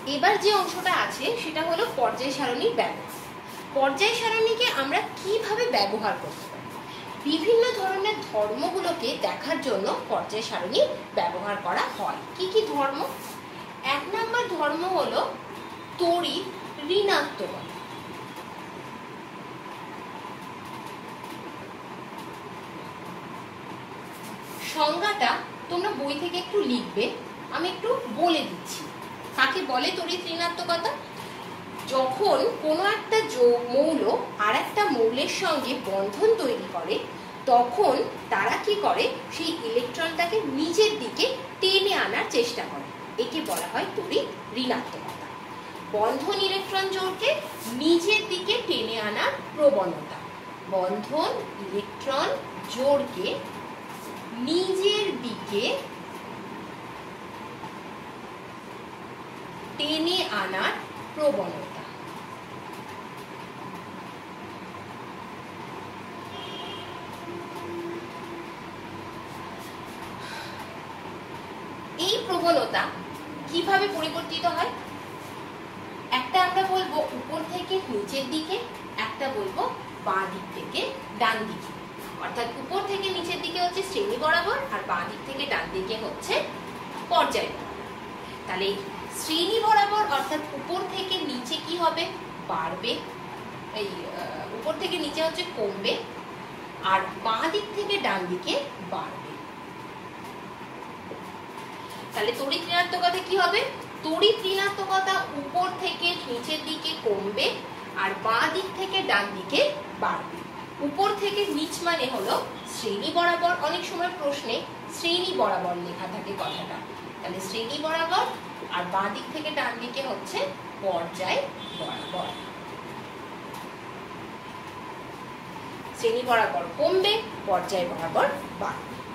এবার যে অংশটা আছে সেটা হলো পর্যায় সারণীর ব্যবহার। পর্যায় সারণীকে আমরা কিভাবে ব্যবহার করতে পারি? বিভিন্ন ধরনের ধর্মগুলোকে দেখার জন্য পর্যায় সারণী ব্যবহার করা হয়। কি কি ধর্ম? 1 নম্বর ধর্ম হলো তড়িৎ ঋণাত্মকতা। সংজ্ঞাটা তোমরা বই থেকে একটু লিখবে, আমি একটু বলে দিচ্ছি। কাকে বলে তড়িৎ ঋণাত্মকতা? যখন কোনো একটা মৌল আর একটা মৌলের সঙ্গে বন্ধন তৈরি করে, তখন তারা কি করে, সেই ইলেকট্রনটাকে নিজের দিকে টেনে আনার চেষ্টা করে। একে বলা হয় তড়িৎ ঋণাত্মকতা। বন্ধন ইলেকট্রন জোড়কে নিজের দিকে টেনে আনার প্রবণতা। বন্ধন ইলেকট্রন জোড়কে নিজের দিকে টেনে আনার প্রবণতা। এই প্রবণতা কিভাবে পরিবর্তিত হয়? একটা আমরা বলবো উপর থেকে নিচের দিকে, একটা বলবো বাঁ দিক থেকে ডান দিকে। অর্থাৎ উপর থেকে নিচের দিকে হচ্ছে শ্রেণী বরাবর, আর বাঁ দিক থেকে ডান দিকে হচ্ছে পর্যায় বরাবর। তাহলে শ্রেণী বরাবর অর্থাৎ উপর থেকে নিচে কি হবে? বাড়বে। এই উপর থেকে নিচে হচ্ছে কমবে, আর বাঁ দিক থেকে ডান দিকে বাড়বে। তাহলে তড়িৎ ঋণাত্মকতা কি হবে? তড়িৎ ঋণাত্মকতা উপর থেকে নিচের দিকে কমবে, আর বাঁ দিক থেকে ডান দিকে বাড়বে। উপর থেকে নিচ মানে হলো শ্রেণী বরাবর। অনেক সময় প্রশ্নে শ্রেণী বরাবর লেখা থাকে কথাটা, তাহলে শ্রেণী বরাবর, আর বাঁ দিক থেকে ডান দিকে হচ্ছে পর্যায় বরাবর। শ্রেণী বরাবর কমবে, পর্যায় বরাবর বাড়বে।